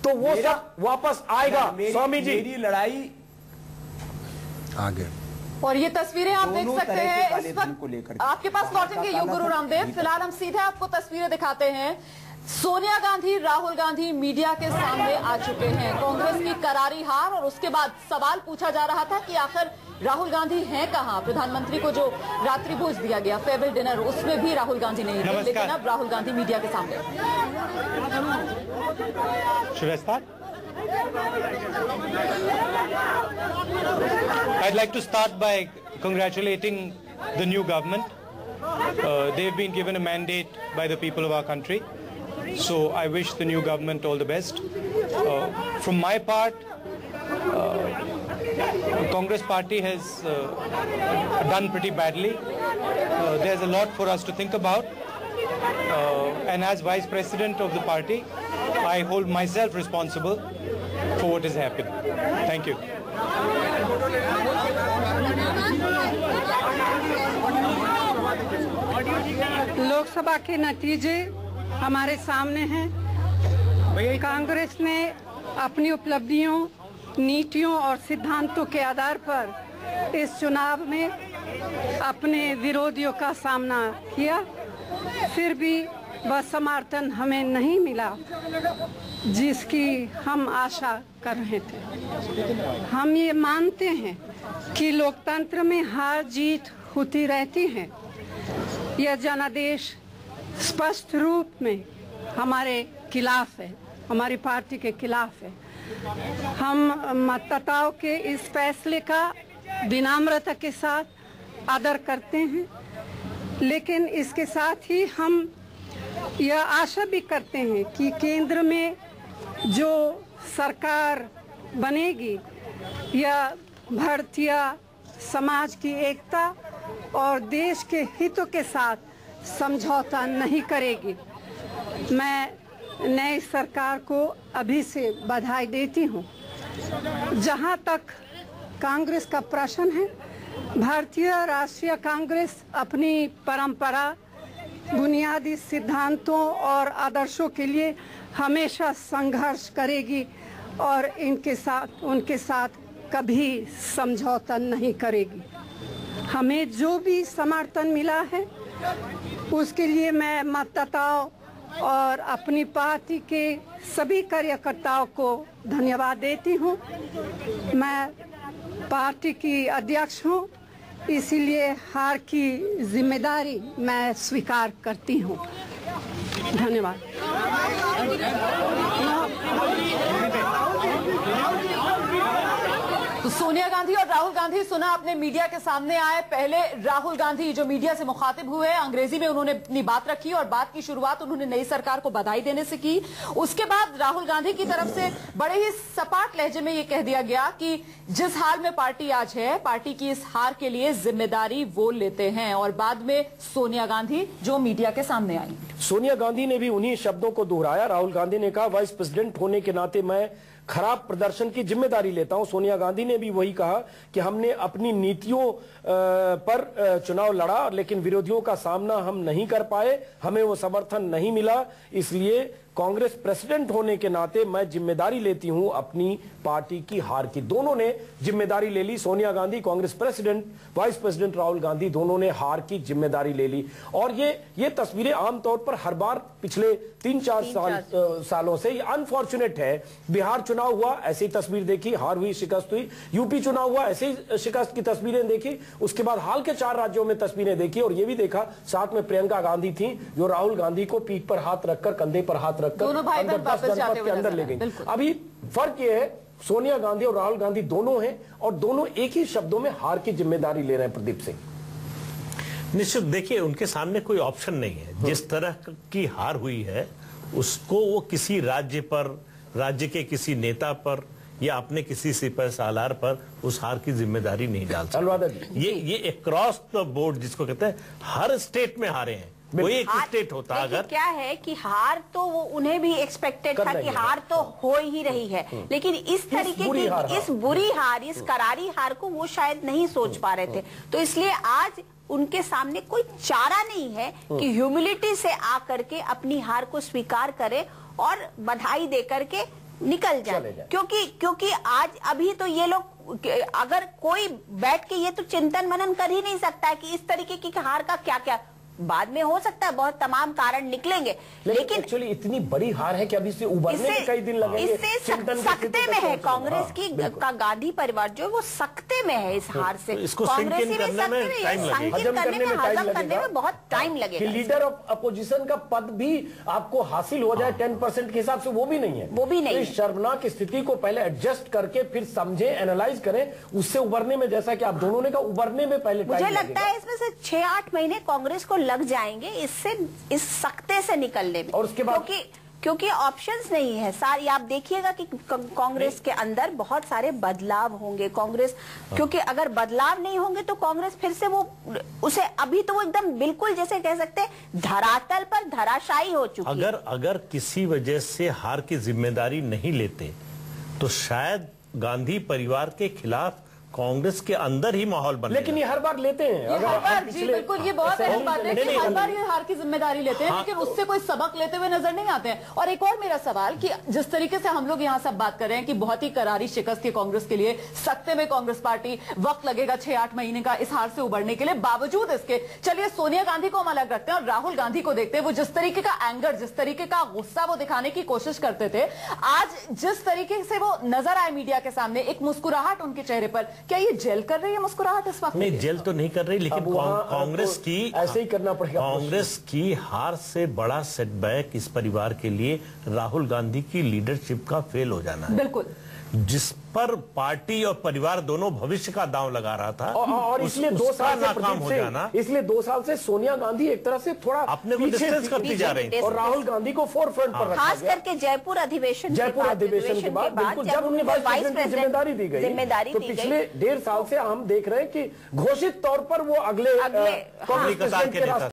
तो वो सब वापस आएगा। स्वामी जी, मेरी लड़ाई आगे। और ये तस्वीरें आप देख सकते हैं इस वक्त आपके पास लौटेंगे योग गुरु रामदेव। फिलहाल हम सीधे आपको तस्वीरें दिखाते हैं। सोनिया गांधी, राहुल गांधी मीडिया के सामने आ चुके हैं। कांग्रेस की करारी हार और उसके बाद सवाल पूछा जा रहा था कि आखिर राहुल गांधी हैं कहां। प्रधानमंत्री को जो रात्रि भोज दिया गया, फेयरवेल डिनर, उसमें भी राहुल गांधी नहीं थे, लेकिन अब राहुल गांधी मीडिया के सामने। I'd like to start by congratulating the new government. They've been given a mandate by the people of our country. So I wish the new government all the best. From my part, the Congress party has done pretty badly. There's a lot for us to think about. And as Vice President of the party, I hold myself responsible for what has happened. Thank you. Lok Sabha के नतीजे हमारे सामने हैं। कांग्रेस ने अपनी उपलब्धियों, नीतियों और सिद्धांतों के आधार पर इस चुनाव में अपने विरोधियों का सामना किया, फिर भी वह समर्थन हमें नहीं मिला जिसकी हम आशा कर रहे थे। हम ये मानते हैं कि लोकतंत्र में हार जीत होती रहती है। यह जनादेश स्पष्ट रूप में हमारे खिलाफ है, हमारी पार्टी के खिलाफ है। हम मतदाताओं के इस फैसले का विनम्रता के साथ आदर करते हैं, लेकिन इसके साथ ही हम यह आशा भी करते हैं कि केंद्र में जो सरकार बनेगी यह भारतीय समाज की एकता और देश के हितों के साथ समझौता नहीं करेगी। मैं नई सरकार को अभी से बधाई देती हूँ। जहाँ तक कांग्रेस का प्रश्न है, भारतीय राष्ट्रीय कांग्रेस अपनी परंपरा, बुनियादी सिद्धांतों और आदर्शों के लिए हमेशा संघर्ष करेगी और उनके साथ कभी समझौता नहीं करेगी। हमें जो भी समर्थन मिला है उसके लिए मैं मतदाताओं और अपनी पार्टी के सभी कार्यकर्ताओं को धन्यवाद देती हूँ। मैं पार्टी की अध्यक्ष हूँ, इसीलिए हार की जिम्मेदारी मैं स्वीकार करती हूँ। धन्यवाद। तो सोनिया गांधी और राहुल गांधी सुना आपने मीडिया के सामने आए। पहले राहुल गांधी जो मीडिया से मुखातिब हुए, अंग्रेजी में उन्होंने अपनी बात रखी और बात की शुरुआत उन्होंने नई सरकार को बधाई देने से की। उसके बाद राहुल गांधी की तरफ से बड़े ही सपाट लहजे में ये कह दिया गया कि जिस हाल में पार्टी आज है, पार्टी की इस हार के लिए जिम्मेदारी वो लेते हैं। और बाद में सोनिया गांधी जो मीडिया के सामने आई, सोनिया गांधी ने भी उन्हीं शब्दों को दोहराया। राहुल गांधी ने कहा, वाइस प्रेसिडेंट होने के नाते मैं खराब प्रदर्शन की जिम्मेदारी लेता हूं। सोनिया गांधी ने भी वही कहा कि हमने अपनी नीतियों पर चुनाव लड़ा, लेकिन विरोधियों का सामना हम नहीं कर पाए, हमें वो समर्थन नहीं मिला, इसलिए कांग्रेस प्रेसिडेंट होने के नाते मैं जिम्मेदारी लेती हूं अपनी पार्टी की हार की। दोनों ने जिम्मेदारी ले ली। Sonia Gandhi Congress president, vice president Rahul Gandhi दोनों ने हार की जिम्मेदारी ले ली। और ये तस्वीरें आमतौर पर हर बार पिछले 3-4 सालों से ये अनफॉर्चुनेट है। बिहार चुनाव हुआ, ऐसी ही तस्वीर देखी, हार हुई, शिकस्त हुई। यूपी चुनाव हुआ, ऐसे ही शिकस्त की तस्वीरें देखी। उसके बाद हाल के 4 राज्यों में तस्वीरें देखी और ये भी देखा साथ में प्रियंका गांधी थी जो राहुल गांधी को पीठ पर हाथ रखकर, कंधे पर हाथ दोनों भाई बहन वापस जाते हुए अंदर ले गई। अभी फर्क ये है, सोनिया गांधी और राहुल गांधी दोनों हैं और दोनों एक ही शब्दों में हार की जिम्मेदारी ले रहे हैं। प्रदीप सिंह, निश्चित देखिए, उनके सामने कोई ऑप्शन नहीं है। जिस तरह की हार हुई है उसको वो किसी राज्य पर, राज्य के किसी नेता पर या अपने किसी सिपह सालार पर उस हार की जिम्मेदारी नहीं डाल सकते। ये अक्रॉस द बोर्ड जिसको कहते हैं, हर स्टेट में हारे हैं। कोई एक स्टेट होता अगर क्या है कि हार तो वो उन्हें भी एक्सपेक्टेड था कि हार तो हो ही रही है, लेकिन इस तरीके की इस बुरी हार, इस करारी हार को वो शायद नहीं सोच पा रहे थे। तो इसलिए आज उनके सामने कोई चारा नहीं है कि ह्यूमिलिटी से आकर के अपनी हार को स्वीकार करे और बधाई दे करके निकल जाए, क्योंकि आज अभी तो ये लोग, अगर कोई बैठ के ये तो चिंतन मनन कर ही नहीं सकता है कि इस तरीके की हार का क्या क्या बाद में हो सकता है, बहुत तमाम कारण निकलेंगे, लेकिन एक्चुअली इतनी बड़ी हार है कि अभी से उबरने में कई दिन लगेंगे। इससे सकते में है कांग्रेस की का गांधी परिवार जो वो सकते में है इस हार से। कांग्रेसी भी सकते में, हजम करने में बहुत टाइम लगेगा। लीडर ऑफ अपोजिशन का पद भी आपको हासिल हो जाए 10% के हिसाब से, वो भी नहीं है, वो भी नहीं। इस शर्मनाक स्थिति को पहले एडजस्ट करके फिर समझे, एनालाइज करें, उससे उबरने में, जैसा कि आप दोनों ने कहा, उबरने में पहले मुझे लगता है इसमें से 6-8 महीने कांग्रेस को लग जाएंगे इससे, इस सकते से निकलने में। और उसके बाद क्योंकि ऑप्शंस नहीं है सारी, आप देखिएगा कि कांग्रेस के अंदर बहुत सारे बदलाव होंगे। कांग्रेस, क्योंकि अगर बदलाव नहीं होंगे तो कांग्रेस फिर से वो उसे, अभी तो वो एकदम बिल्कुल जैसे कह सकते हैं धरातल पर धराशायी हो चुकी है। अगर किसी वजह से हार की जिम्मेदारी नहीं लेते तो शायद गांधी परिवार के खिलाफ कांग्रेस के अंदर ही माहौल बन, लेकिन ये हर बार लेते हैं। हर बार, जी बिल्कुल, ये बहुत अहम बात है कि हर बार ये हार की जिम्मेदारी लेते हैं, लेकिन उससे कोई सबक लेते हुए नजर नहीं आते हैं। और एक और मेरा सवाल कि जिस तरीके से हम लोग यहाँ सब बात कर रहे हैं कि बहुत ही करारी शिकस्त थी कांग्रेस के लिए, सकते में कांग्रेस पार्टी, वक्त लगेगा 6-8 महीने का इस हार से उबरने के लिए, बावजूद इसके चलिए सोनिया गांधी को हम अलग रखते हैं और राहुल गांधी को देखते हैं, वो जिस तरीके का एंगर, जिस तरीके का गुस्सा वो दिखाने की कोशिश करते थे, आज जिस तरीके से वो नजर आए मीडिया के सामने, एक मुस्कुराहट उनके चेहरे पर, क्या ये जेल कर रही है मुस्कुराहट इस वक्त? नहीं, जेल तो नहीं कर रही, लेकिन कांग्रेस की ऐसे ही करना पड़ेगा। कांग्रेस की हार से बड़ा सेटबैक इस परिवार के लिए राहुल गांधी की लीडरशिप का फेल हो जाना है, बिल्कुल, जिस पर पार्टी और परिवार दोनों भविष्य का दांव लगा रहा था, और इसलिए 2 साल नाकाम हो जाना, इसलिए 2 साल से सोनिया गांधी एक तरह से थोड़ा अपने को डिस्टेंस करती जा रही है और राहुल गांधी को फोरफ्रंट पर रखा खास करके जयपुर अधिवेशन के बाद बिल्कुल, जब उन्हें वाइस प्रेसिडेंट की जिम्मेदारी दी गई, तो पिछले 1.5 साल से हम देख रहे हैं कि घोषित तौर पर वो अगले कौमी कतार के नेता